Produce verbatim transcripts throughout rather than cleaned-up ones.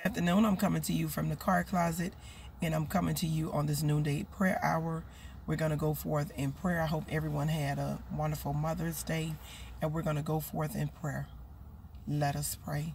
Afternoon, I'm coming to you from the car closet, and I'm coming to you on this noonday prayer hour. We're going to go forth in prayer. I hope everyone had a wonderful Mother's Day, and we're going to go forth in prayer. Let us pray.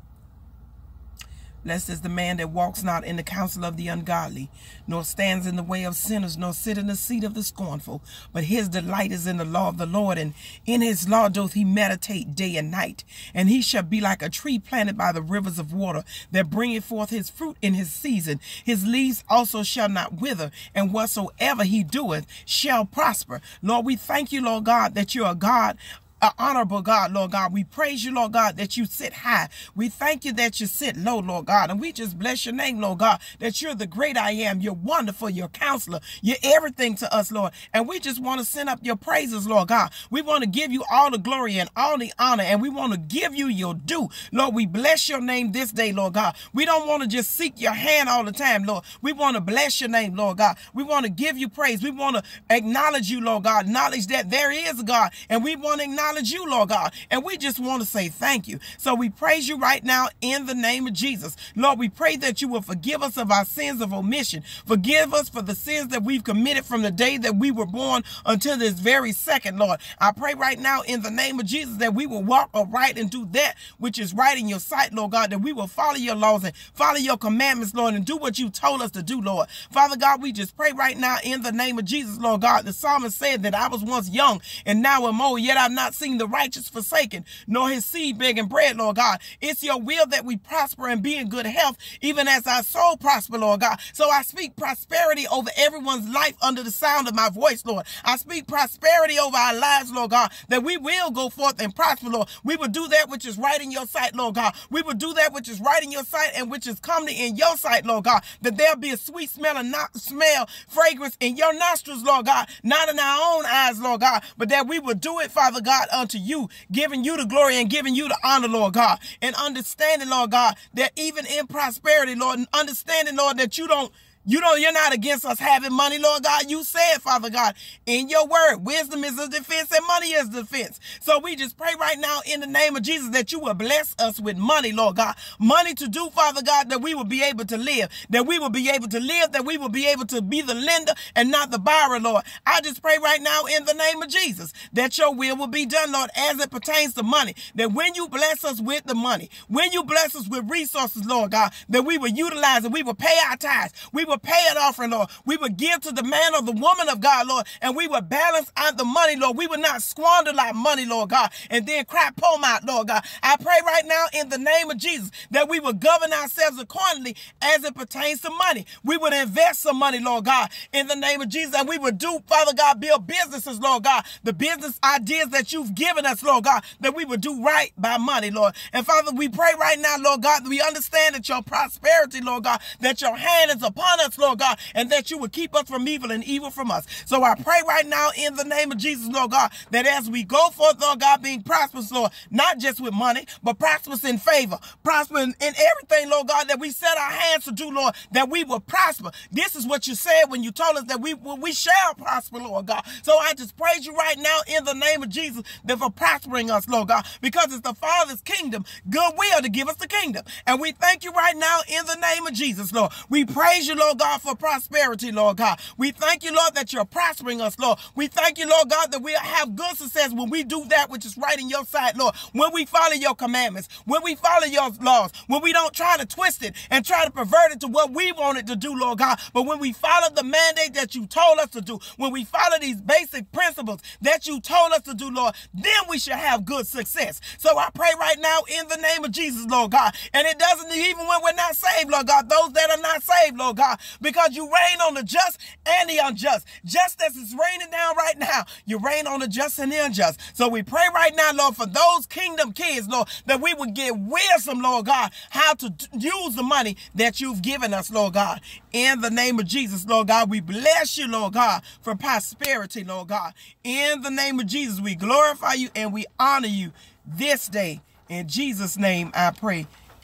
Blessed is the man that walks not in the counsel of the ungodly, nor stands in the way of sinners, nor sit in the seat of the scornful. But his delight is in the law of the Lord, and in his law doth he meditate day and night. And he shall be like a tree planted by the rivers of water, that bringeth forth his fruit in his season. His leaves also shall not wither, and whatsoever he doeth shall prosper. Lord, we thank you, Lord God, that you're a God, an honorable God, Lord God. We praise you, Lord God, that you sit high. We thank you that you sit low, Lord God. And we just bless your name, Lord God, that you're the great I am. You're wonderful. You're counselor. You're everything to us, Lord. And we just want to send up your praises, Lord God. We want to give you all the glory and all the honor, and we want to give you your due. Lord, we bless your name this day, Lord God. We don't want to just seek your hand all the time, Lord. We want to bless your name, Lord God. We want to give you praise. We want to acknowledge you, Lord God. Acknowledge that there is a God, and we want to acknowledge you, Lord God, and we just want to say thank you. So we praise you right now in the name of Jesus. Lord, we pray that you will forgive us of our sins of omission. Forgive us for the sins that we've committed from the day that we were born until this very second, Lord. I pray right now in the name of Jesus that we will walk upright and do that which is right in your sight, Lord God, that we will follow your laws and follow your commandments, Lord, and do what you told us to do, Lord. Father God, we just pray right now in the name of Jesus, Lord God. The psalmist said that I was once young and now am old, yet I've not seen the righteous forsaken, nor his seed begging bread, Lord God. It's your will that we prosper and be in good health, even as our soul prosper, Lord God. So I speak prosperity over everyone's life under the sound of my voice, Lord. I speak prosperity over our lives, Lord God, that we will go forth and prosper, Lord. We will do that which is right in your sight, Lord God. We will do that which is right in your sight and which is comely in your sight, Lord God, that there'll be a sweet smell and not smell, fragrance in your nostrils, Lord God, not in our own eyes, Lord God, but that we will do it, Father God, unto you. You, giving you the glory and giving you the honor, Lord God, and understanding, Lord God, that even in prosperity, Lord, and understanding, Lord, that you don't You know, you're not against us having money, Lord God. You said, Father God, in your word, wisdom is a defense and money is defense. So we just pray right now in the name of Jesus that you will bless us with money, Lord God. Money to do, Father God, that we will be able to live, that we will be able to live, that we will be able to be the lender and not the borrower, Lord. I just pray right now in the name of Jesus that your will will be done, Lord, as it pertains to money. That when you bless us with the money, when you bless us with resources, Lord God, that we will utilize it, we will pay our tithes, we will pay an offering, Lord. We would give to the man or the woman of God, Lord, and we would balance out the money, Lord. We would not squander like money, Lord God, and then cry poem out, Lord God. I pray right now in the name of Jesus that we would govern ourselves accordingly as it pertains to money. We would invest some money, Lord God, in the name of Jesus, and we would do, Father God, build businesses, Lord God, the business ideas that you've given us, Lord God, that we would do right by money, Lord. And Father, we pray right now, Lord God, that we understand that your prosperity, Lord God, that your hand is upon us, Lord God, and that you would keep us from evil and evil from us. So I pray right now in the name of Jesus, Lord God, that as we go forth, Lord God, being prosperous, Lord, not just with money, but prosperous in favor, prosper in, in everything, Lord God, that we set our hands to do, Lord, that we will prosper. This is what you said when you told us that we, we shall prosper, Lord God. So I just praise you right now in the name of Jesus that for prospering us, Lord God, because it's the Father's kingdom, goodwill to give us the kingdom. And we thank you right now in the name of Jesus, Lord. We praise you, Lord God, for prosperity, Lord God. We thank you, Lord, that you're prospering us, Lord. We thank you, Lord God, that we'll have good success when we do that which is right in your sight, Lord. When we follow your commandments, when we follow your laws, when we don't try to twist it and try to pervert it to what we want it to do, Lord God, but when we follow the mandate that you told us to do, when we follow these basic principles that you told us to do, Lord, then we should have good success. So I pray right now in the name of Jesus, Lord God, and it doesn't even when we're not saved, Lord God, those that are not saved, Lord God, because you reign on the just and the unjust. Just as it's raining down right now, you reign on the just and the unjust. So we pray right now, Lord, for those kingdom kids, Lord, that we would get wisdom, Lord God, how to use the money that you've given us, Lord God. In the name of Jesus, Lord God, we bless you, Lord God, for prosperity, Lord God. In the name of Jesus, we glorify you and we honor you this day. In Jesus' name, I pray.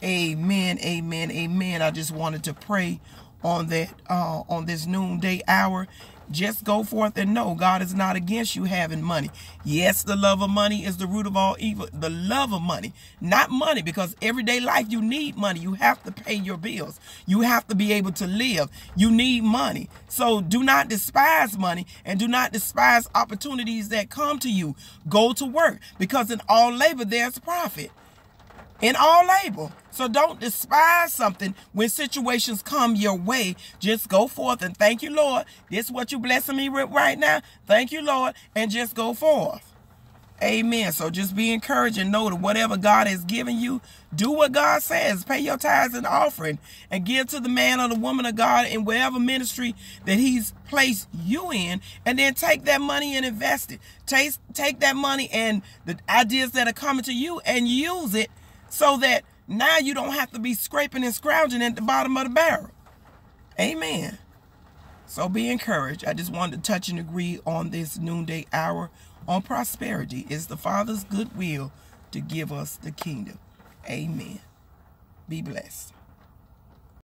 Amen, amen, amen. I just wanted to pray on that, uh, on this noonday hour. Just go forth and know God is not against you having money. Yes, the love of money is the root of all evil. The love of money, not money, because everyday life you need money. You have to pay your bills. You have to be able to live. You need money. So do not despise money, and do not despise opportunities that come to you. Go to work, because in all labor there's profit. In all labor. So don't despise something when situations come your way. Just go forth and thank you, Lord. This is what you're blessing me with right now. Thank you, Lord. And just go forth. Amen. So just be encouraged and know that whatever God has given you, do what God says. Pay your tithes and offering and give to the man or the woman of God in whatever ministry that he's placed you in, and then take that money and invest it. Take, take that money and the ideas that are coming to you and use it, so that now you don't have to be scraping and scrounging at the bottom of the barrel. Amen. So be encouraged. I just wanted to touch and agree on this noonday hour on prosperity. It's the Father's good will to give us the kingdom. Amen. Be blessed.